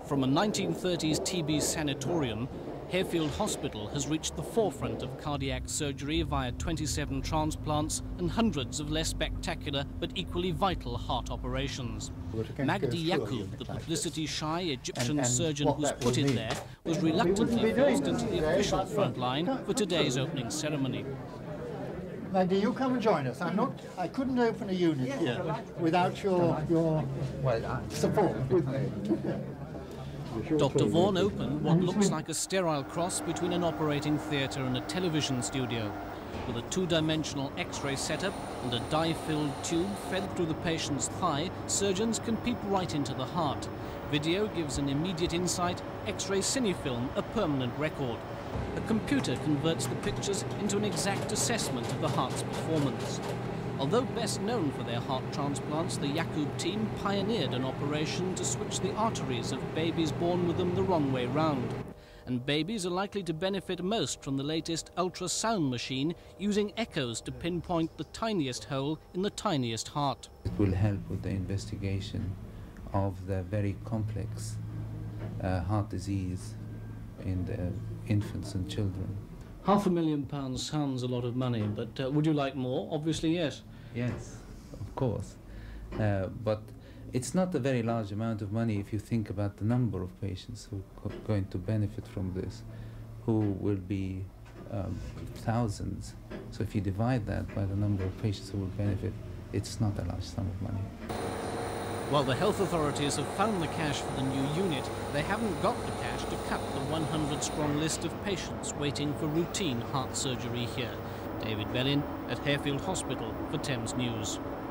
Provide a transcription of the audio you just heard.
From a 1930s TB sanatorium, Harefield Hospital has reached the forefront of cardiac surgery via 27 transplants and hundreds of less spectacular but equally vital heart operations. Magdi Yaqub, the publicity-shy Egyptian surgeon who's put it there, was reluctantly forced into the official front line for today's opening ceremony. Magdi, you come and join us. I couldn't open a unit here without your support with me. Dr. Vaughan opened what looks like a sterile cross between an operating theatre and a television studio. With a two-dimensional X-ray setup and a dye-filled tube fed through the patient's thigh, surgeons can peep right into the heart. Video gives an immediate insight, X-ray cinefilm a permanent record. A computer converts the pictures into an exact assessment of the heart's performance. Although best known for their heart transplants, the Yaqub team pioneered an operation to switch the arteries of babies born with them the wrong way round. And babies are likely to benefit most from the latest ultrasound machine using echoes to pinpoint the tiniest hole in the tiniest heart. It will help with the investigation of the very complex heart disease in the infants and children. £500,000 sounds a lot of money, but would you like more? Obviously, yes. Yes, of course. But it's not a very large amount of money if you think about the number of patients who are going to benefit from this, who will be thousands. So if you divide that by the number of patients who will benefit, it's not a large sum of money. While the health authorities have found the cash for the new unit, they haven't got the cash to cut the 100-strong list of patients waiting for routine heart surgery here. David Bellin at Harefield Hospital for Thames News.